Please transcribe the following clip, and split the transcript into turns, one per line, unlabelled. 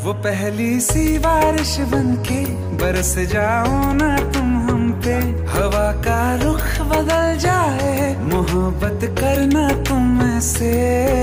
वो पहली सी बारिश बनके बरस जाओ ना तुम हम पे। हवा का रुख बदल जाए, मोहब्बत करना तुम से।